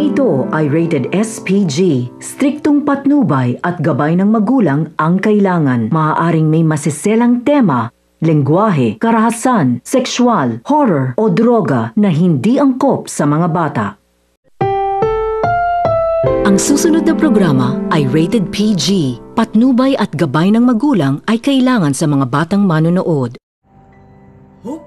Programang ito ay rated SPG. Striktong patnubay at gabay ng magulang ang kailangan. Maaaring may masiselang tema, lengguwahe, karahasan, sexual, horror o droga na hindi angkop sa mga bata. Ang susunod na programa ay rated PG. Patnubay at gabay ng magulang ay kailangan sa mga batang manonood. Hoop!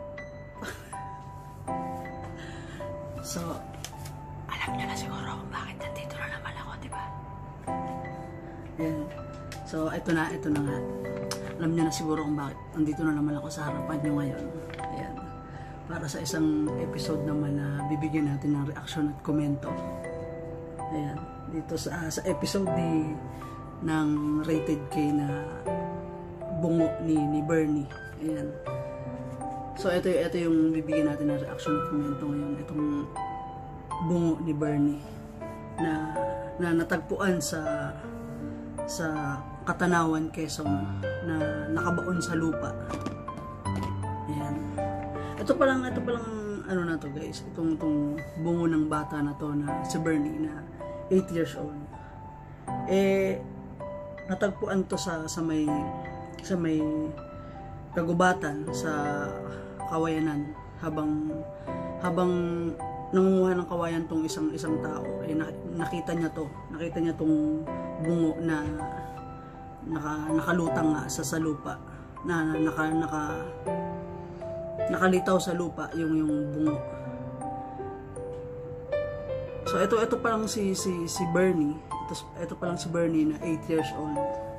So, alam niyo na siguro kung bakit nandito na naman ako, di ba? Ayan. So, ito na nga. Alam niyo na siguro kung bakit nandito na naman ako sa harapan niyo ngayon. Ayan. Para sa isang episode naman na bibigyan natin ng reaction at komento. Ayan. Dito sa episode ng Rated K na bungo ni Bernie. Ayan. So, ito yung bibigyan natin ng reaction at komento ngayon. Itong bungo ni Bernie na natagpuan sa Katanawan, Quezon, na nakabaon sa lupa. Ayan. Ito palang ano na to, guys. Itong bungo ng bata na to na si Bernie na 8 years old. Natagpuan to sa may kagubatan sa kawayanan habang nangunguha ng kawayan tong isang tao, nakita niya tong bungo na nakalutang nga sa lupa, na nakalitaw sa lupa yung bungo. So ito pa lang si Bernie. Ito pa lang si Bernie na 8 years old.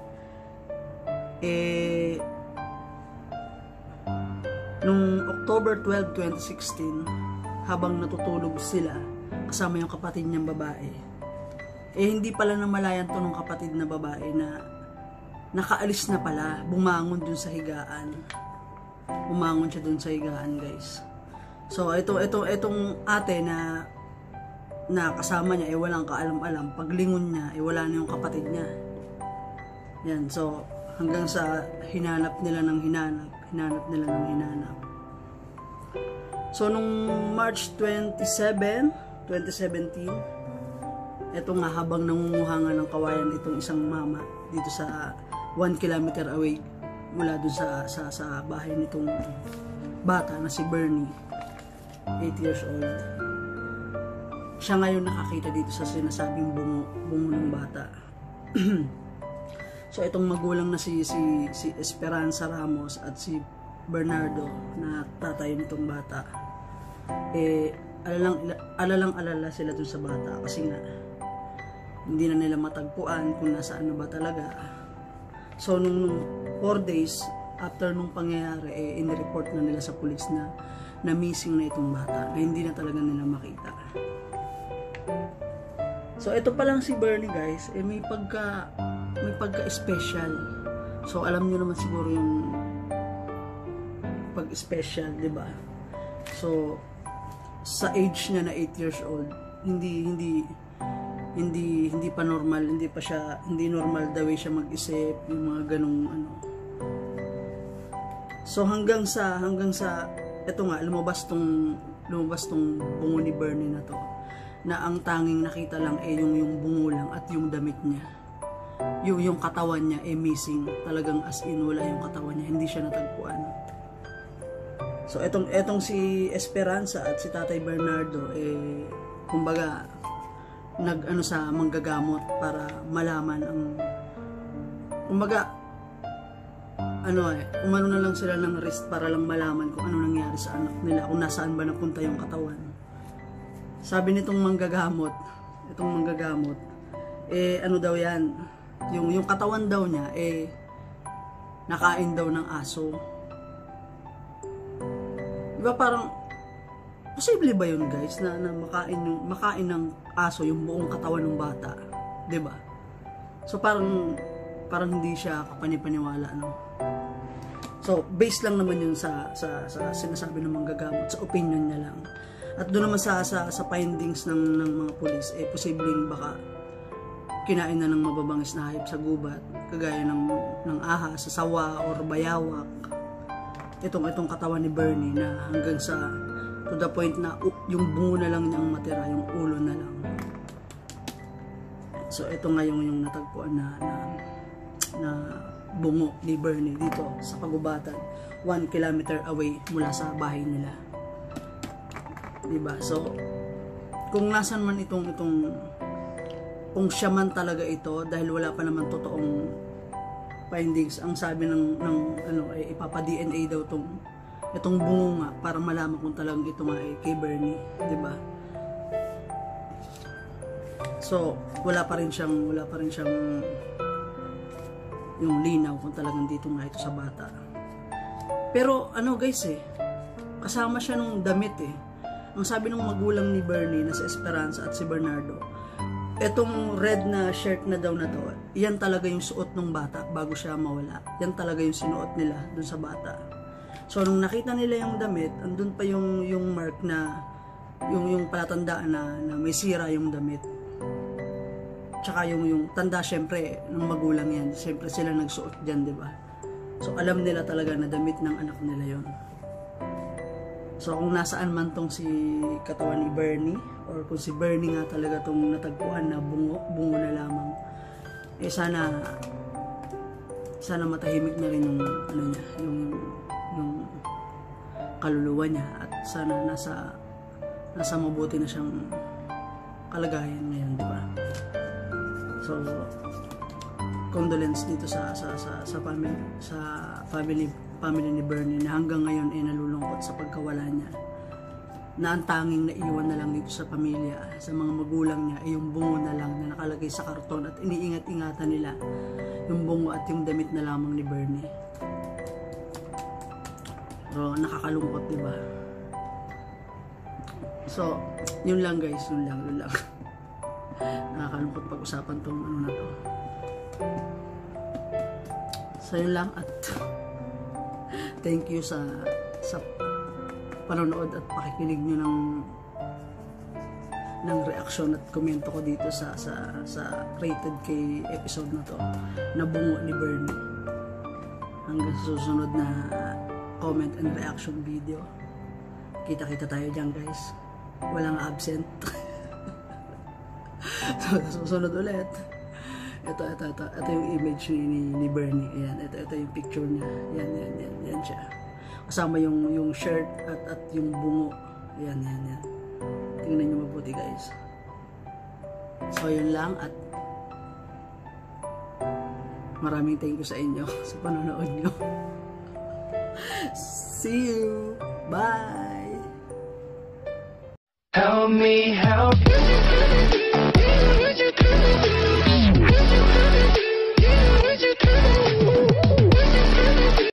Nung October 12, 2016, habang natutulog sila kasama yung kapatid niyang babae, hindi pala namalayan to ng kapatid na babae na nakaalis na pala, bumangon dun sa higaan. Bumangon siya dun sa higaan, guys. So itong ate na kasama niya, walang kaalam-alam. Paglingon niya, wala na yung kapatid niya. Yan, so hanggang sa hinanap nila ng hinanap. So nung March 27, 2017, eto nga, habang nangunguha nga ng kawayan itong isang mama dito sa 1 kilometer away mula dun sa bahay nitong bata na si Bernie, 8 years old. Siya ngayon nakakita dito sa sinasabing bungo ng bata. So itong magulang na si Esperanza Ramos at si Bernardo na tatay nitong bata, alala sila dun sa bata kasi nga hindi na nila matagpuan kung nasaan na ba talaga. So nung 4 days after nung pangyayari, inireport na nila sa pulis na missing na itong bata, na hindi na talaga nila makita. So ito pa lang si Bernie, guys, may pagka-special. So alam niyo naman siguro yung pag-special, 'di ba? So sa age niya na 8 years old, hindi pa normal, hindi normal the way siya mag-isip, yung mga ganung ano. So hanggang sa eto nga, lumabas tong bungo ni Bernie na to, na ang tanging nakita lang yung bungo lang at yung damit niya. Yung katawan niya missing. Talagang as in wala yung katawan niya, hindi siya natagpuan. So etong si Esperanza at si Tatay Bernardo, kumbaga nag-ano sa manggagamot para malaman ang, kumbaga umano na lang sila ng risk para lang malaman kung ano nangyari sa anak nila, kung nasaan ba napunta yung katawan. Sabi nitong manggagamot, ano daw yan, yung katawan daw niya, nakain daw ng aso. Diba parang, posible ba yun, guys, na makain ng aso yung buong katawan ng bata? Diba? So parang hindi siya kapanipaniwala, no? So, based lang naman yun sa sinasabi ng manggagamot, sa opinion niya lang. At doon naman sa findings ng mga pulis, posibleng baka kinain na ng mababangis na hayop sa gubat, kagaya ng ahas, sawa, or bayawak. Itong katawan ni Bernie na hanggang sa to the point na yung bungo na lang niyang matira, yung ulo na lang. So ito ngayon yung natagpuan na bungo ni Bernie dito sa Kagubatan, 1 kilometer away mula sa bahay nila. Diba? So kung nasan man kung siya man talaga ito, dahil wala pa naman totoong findings, ang sabi ng ipapa-DNA daw itong bungo nga para malaman kung talagang ito nga ay kay Bernie, 'di ba? So wala pa rin siyang yung linaw kung talagang dito nga ito sa bata. Pero guys, kasama siya nung damit Ang sabi ng magulang ni Bernie na si Esperanza at si Bernardo, etong red na shirt na daw na to, yan talaga yung suot ng bata bago siya mawala. Yan talaga yung sinuot nila dun sa bata. So nung nakita nila yung damit, andun pa yung mark na yung palatandaan na may sira yung damit. Tsaka yung tanda, syempre ng magulang yan, syempre sila nagsuot diyan, di ba? So alam nila talaga na damit ng anak nila yon. So kung nasaan man tong si katawan ni Bernie, or kung si Bernie nga talaga tong natagpuan na bungo na lamang, sana matahimik na rin yung yung kaluluwa niya, at sana nasa mabuti na siyang kalagayan ngayon, di ba? So condolence dito sa family ni Bernie na hanggang ngayon ay nalulungkot sa pagkawala niya, na ang tanging naiwan na lang dito sa pamilya, sa mga magulang niya, ay yung bungo na lang na nakalagay sa karton, at iniingat-ingatan nila yung bungo at yung damit na lamang ni Bernie. So nakakalungkot, di ba? So yun lang guys, yun lang nakakalungkot pag-usapan tong na to. So yun lang, at thank you sa panonood at pakikinig nyo ng reaksyon at komento ko dito sa Rated K episode na to, na bungo ni Bernie. Hanggang sa susunod na comment and reaction video, kita-kita tayo dyan guys, walang absent. So susunod ulit. Ito yung image ni Bernie. Ayan, ito yung picture niya. Yan siya. Kasama yung shirt at yung bungo. Yan. Tingnan niyo mabuti guys. So yun lang, at maraming thank you sa inyo sa panonood nyo. See you. Bye. Help me help you.